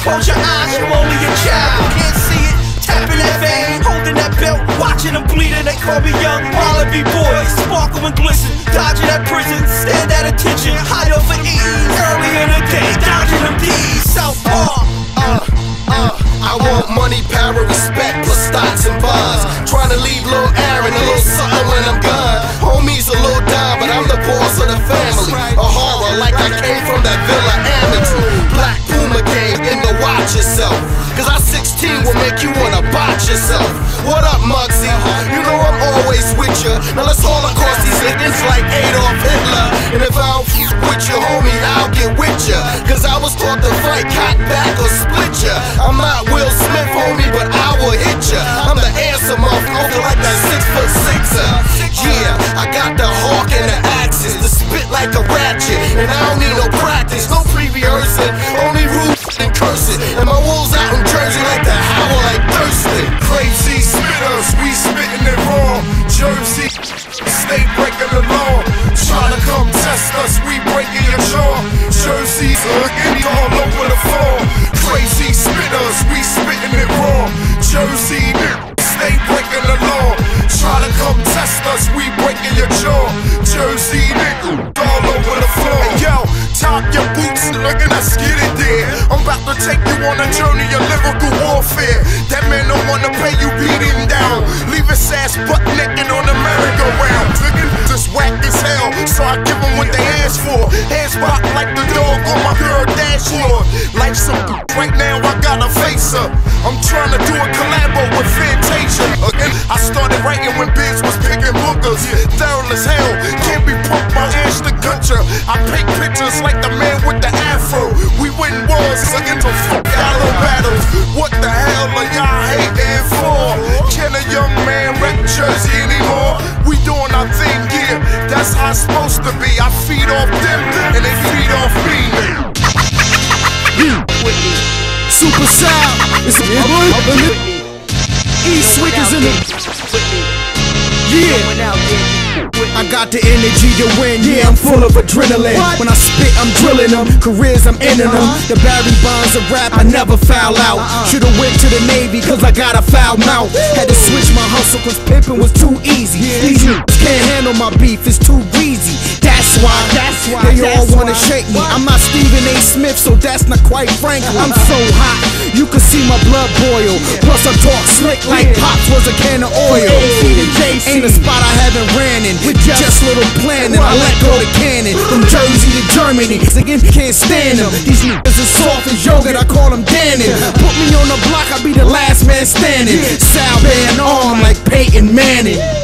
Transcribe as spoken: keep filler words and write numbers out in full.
Close your eyes, you're only a child. Can't see it, tapping that vein, holding that belt, watching them bleeding. They call me young Wallaby boy, sparkle and glisten, dodging that prison, stand at attention, high over ease. Early in the day, dodging them D's. Southpaw. Uh, uh, I want money, power, respect, plus stocks and bonds. Trying to leave Lil Aaron a little something when I'm gone. Homie's a little dime, but I'm the boss of the family. A horror like I came from that Villa Amateur. Black Puma game in the watch yourself, cause I sixteen will make you wanna botch yourself. What up, Muggsy? You know I'm always with ya. Now let's haul across these niggas like Adolf Hitler. And if I don't f with you, homie, I'll get with ya, cause I was taught to fight cock back or split ya. I'm not Will Smith, homie, but I will hit ya. I'm the answer, motherfucker, like that six foot sixer. Yeah, I got the hawk and the axes, to spit like a ratchet, and I don't need no practice, no pre-rehearsing, only rules and cursing. And my wolves out in Jersey like the howl like Thurston. Crazy spitters, we spitting it raw. Jersey, stay breaking the law. Tryna come test us, we breaking your jaw. Jersey, looking all over the floor. Crazy spitters, we spitting it raw. Jersey, stay breaking the law. Tryna come test us, we breaking your jaw. Jersey, all over the floor. Hey, yo, top your boots, nigga, let's get it there. I'm about to take you on a journey of lyrical warfare. That man don't wanna pay you, beat him down. Leave his ass butt naked on the merry-go-round. Nigga, just whack as hell, so I give him what they ask for. Hands pop like the dog on my girl dashboard. Like some right now, I got a face up. I'm trying to do a collabo with Fantasia. Again, I started writing when Biz was picking bookers. Thorough as hell, can't be punked by Ashton Kutcher. I paint pictures like the man with the afro. We win wars against a fuck out of battles. What the hell are y'all hating for? Can a young man rep Jersey anymore? We doing our thing here, that's how it's supposed to be. I feed off them and they feed off me. Super Sound, it's a boy. E-Swick is in the. Yeah. I got the energy to win, yeah, I'm full of adrenaline. What? When I spit, I'm drilling them, careers, I'm ending them. Uh-huh. The Barry Bonds of rap, I never foul out. Uh-uh. Should've went to the Navy, cause I got a foul mouth. Woo! Had to switch my hustle, cause pimping was too easy. Yeah. These niggas can't handle my beef, it's too greasy. That's why, that's why they that's all wanna why. shake me. What? I'm not Stephen A. Smith, so that's not quite Franklin. I'm so hot, you can see my blood boil. Yeah. Plus I talk slick like yeah. Pops was a can of oil. Ain't a spot I haven't ran in. With just, just little planning, I let go the cannon. From Jersey to Germany, again can't stand them. These niggas are soft as yogurt, I call them Dannon. Put me on the block, I'll be the last man standing. Sal Van Arm like Peyton Manning.